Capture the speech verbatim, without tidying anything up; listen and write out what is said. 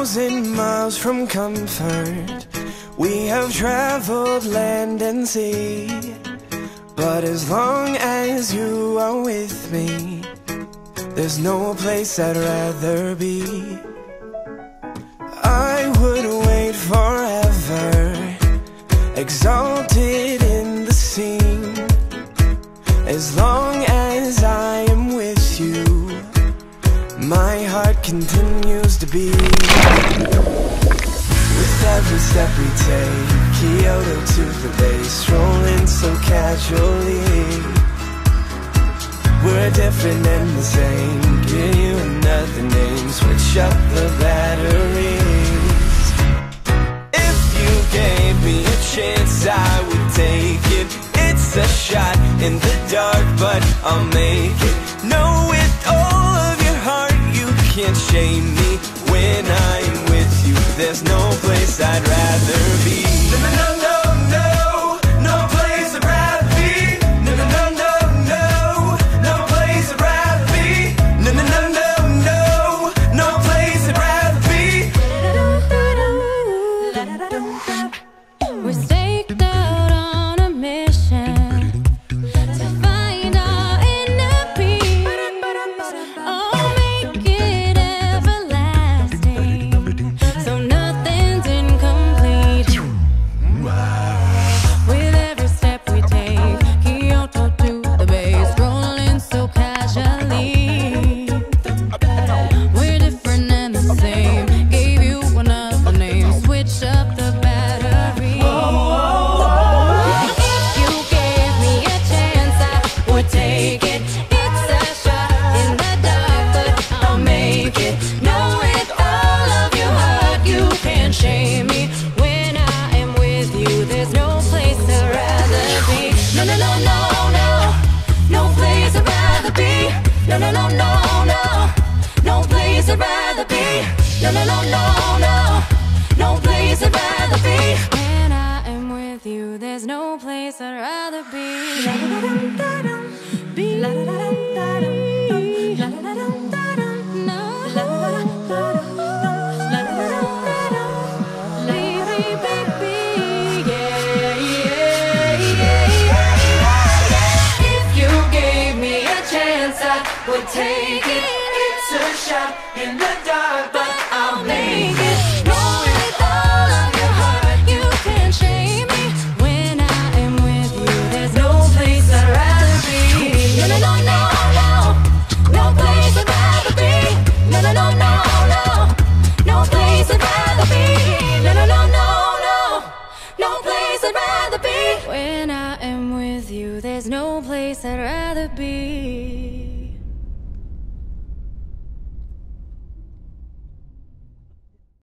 thousand miles from comfort. We have traveled land and sea, but as long as you are with me, there's no place I'd rather be. I would wait forever, exalted in the scene, as long as I am with you. My heart continues to beat. With every step we take, Kyoto to the base, rolling so casually. We're different and the same, give you another name, switch up the batteries. If you gave me a chance, I would take it. It's a shot in the dark, but I'll make it. Know with all of your heart, you can't shame me. When I'm with you, there's no place I'd rather be. No, no, no, no, no, no place I'd rather be. No, no, no, no, no, no place I'd rather be. No, no, no, no, no, no place I'd rather be. We're staked out on a mission to find our inner peace. Oh, make it everlasting, so nothing's incomplete. With every step we take, Kyoto to the base, rolling so casually. We're different and the same, gave you another name, switch up the battery. If you gave me a chance, I would take it. It's a shot in the dark, but I'll make it. Know with all of your heart, you can't shame me. When I am with you, there's no place I'd rather be. No, no, no, no, no, no place I'd rather be. No, no, no, no, no, no place I'd rather be. No, no, no, no, no, no place I'd rather be. When I am with you, there's no place I'd rather be. Be. If you gave me a chance, I would take it. It's a shot in the dark, but I'll make it. Know with all of your heart, you can't shame me. When I am with you, there's no place I'd rather be. No, no, no, no, no, no place I'd rather be. No, no, no, no, no, no place I'd rather be. No, no, no, no, no, no place I'd rather be. When I am with you, there's no place I'd rather be.